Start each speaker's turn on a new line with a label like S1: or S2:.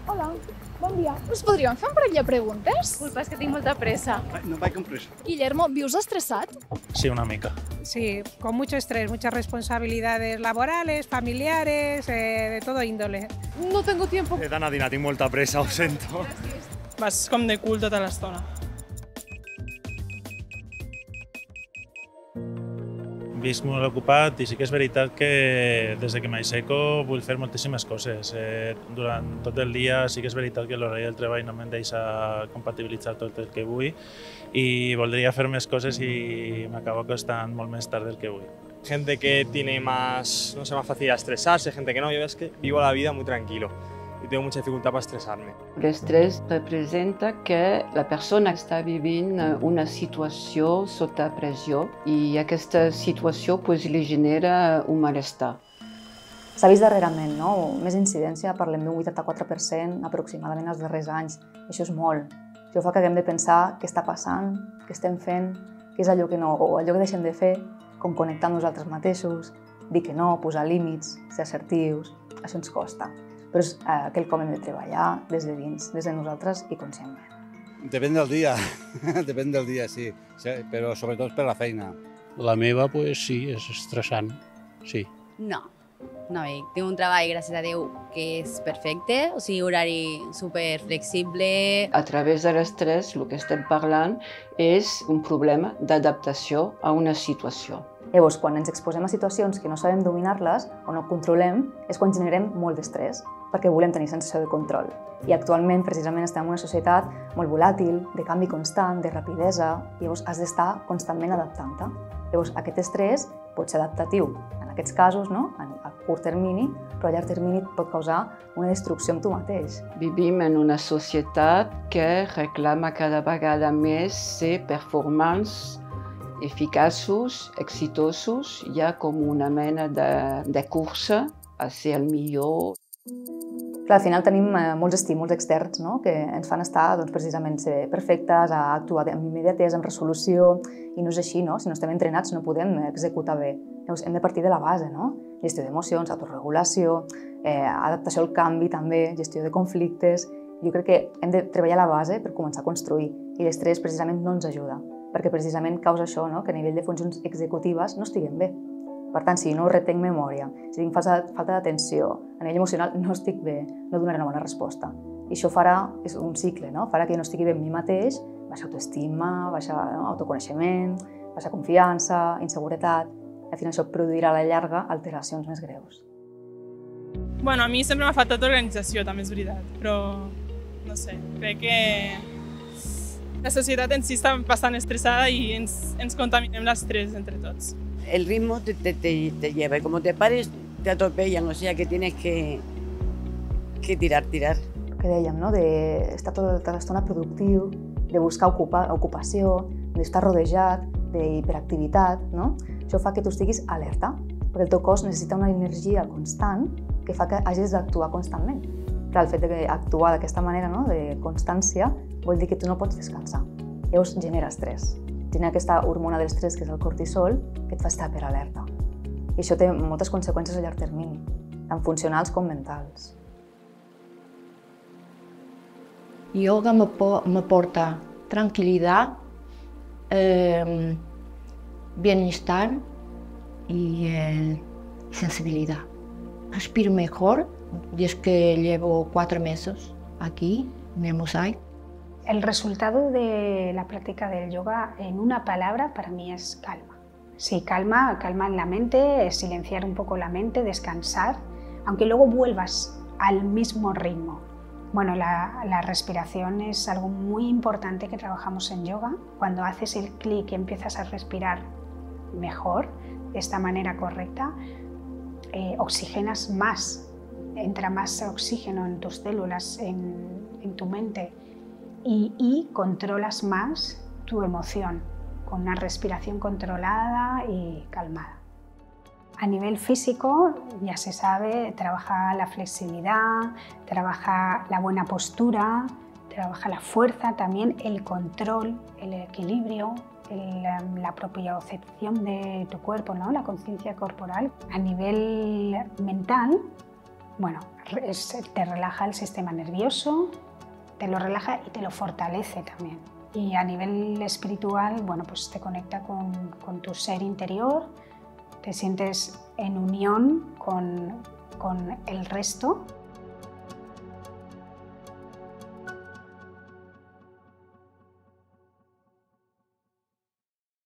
S1: Hola, bon dia. Us podríem fer un parell de preguntes?
S2: Disculpa, és que tinc molta pressa.
S3: No vaig amb pressa.
S1: Guillermo, vius estressat?
S4: Sí, una mica.
S5: Sí, con mucho estrés, muchas responsabilidades laborales, familiares, de todo índole.
S6: No tengo tiempo.
S4: He d'anar a dinar, tinc molta pressa, ho sento.
S6: Vas com de cul tota l'estona.
S4: Visc molt ocupat i sí que és veritat que des que m'aixeco vull fer moltíssimes coses. Durant tot el dia sí que és veritat que l'horari del treball no me'n deixa compatibilitzar tot el que vull i voldria fer més coses i m'acaba costant molt més tard del que vull.
S7: Gente que tiene más facilidad a estresarse, gente que no. Yo es que vivo la vida muy tranquilo y tengo mucha dificultad para estresarme.
S8: L'estrès representa que la persona està vivint una situació sota pressió i aquesta situació li genera un malestar.
S9: S'ha vist darrerament, no? Més incidència, parlem d'un 84% aproximadament els darrers anys. Això és molt. Això fa que haguem de pensar què està passant, què estem fent, què és allò que no, o allò que deixem de fer, com connectar amb nosaltres mateixos, dir que no, posar límits, ser assertius. Això ens costa. Però és quelcom que hem de treballar des de dins, des de nosaltres i conscientment.
S3: Depèn del dia, depèn del dia, sí, però sobretot per la feina.
S10: La meva, pues, sí, és estressant, sí.
S2: No, tinc un treball, gràcies a Déu, que és perfecte, o sigui, horari super flexible.
S8: A través de l'estrès, el que estem parlant és un problema d'adaptació a una situació.
S9: Llavors, quan ens exposem a situacions que no sabem dominar-les o no controlem, és quan generem molt d'estrès, perquè volem tenir sensació de control. I actualment, precisament, estem en una societat molt volàtil, de canvi constant, de rapidesa, i llavors has d'estar constantment adaptant-te. Llavors, aquest estrès pot ser adaptatiu, en aquests casos, no? A curt termini, però a llarg termini pot causar una destrucció amb tu mateix.
S8: Vivim en una societat que reclama cada vegada més ser performants eficaços, exitosos, hi ha com una mena de cursa a ser el millor.
S9: Clar, al final tenim molts estímuls externs, no? Que ens fan estar precisament ser perfectes, a actuar amb immediatesa, amb resolució, i no és així, no? Si no estem entrenats no podem executar bé. Llavors hem de partir de la base, no? Gestió d'emocions, autorregulació, adaptació al canvi també, gestió de conflictes. Jo crec que hem de treballar la base per començar a construir, i l'estrès precisament no ens ajuda, perquè precisament causa això, no? Que a nivell de funcions executives no estiguem bé. Per tant, si no retenc memòria, si tinc falta d'atenció, a nivell emocional no estic bé, no donaré una bona resposta. I això és un cicle, no? Farà que jo no estigui bé amb mi mateix, baixa autoestima, baixa autoconeixement, baixa confiança, inseguretat. Al final això produirà a la llarga alteracions més greus.
S6: Bueno, a mi sempre m'ha faltat organització, també és veritat, però no sé, crec que la societat en si està bastant estressada i ens contaminem l'estrès entre tots.
S11: El ritmo te lleva y como te pares te atropellan, o sea que tienes que tirar.
S9: Que dèiem, no? D'estar tota l'estona productiu, de buscar ocupació, d'estar rodejat, d'hiperactivitat, no? Això fa que tu estiguis alerta, perquè el teu cos necessita una energia constant que fa que hagis d'actuar constantment. Clar, el fet d'actuar d'aquesta manera, no? De constància, vol dir que tu no pots descansar. Llavors genera estrès. Tenen aquesta hormona de l'estrès, que és el cortisol, que et fa estar per alerta. I això té moltes conseqüències a llarg termini, tant funcionals com mentals.
S12: Yoga me porta tranquilidad, bienestar y sensibilidad. Respiro mejor desde que llevo 4 meses aquí en el Mosaic.
S13: El resultado de la práctica del yoga, en una palabra, para mí es calma. Sí, calma en la mente, silenciar un poco la mente, descansar, aunque luego vuelvas al mismo ritmo. Bueno, la respiración es algo muy importante que trabajamos en yoga. Cuando haces el clic y empiezas a respirar mejor, de esta manera correcta, oxigenas más, entra más oxígeno en tus células, en tu mente. Y controlas más tu emoción con una respiración controlada y calmada. A nivel físico, ya se sabe, trabaja la flexibilidad, trabaja la buena postura, trabaja la fuerza, también el control, el equilibrio, la propiocepción de tu cuerpo, ¿no? La conciencia corporal. A nivel mental, bueno, te relaja el sistema nervioso, te lo relaja y te lo fortalece también. Y a nivel espiritual, bueno, pues te conecta con tu ser interior, te sientes en unión con el resto.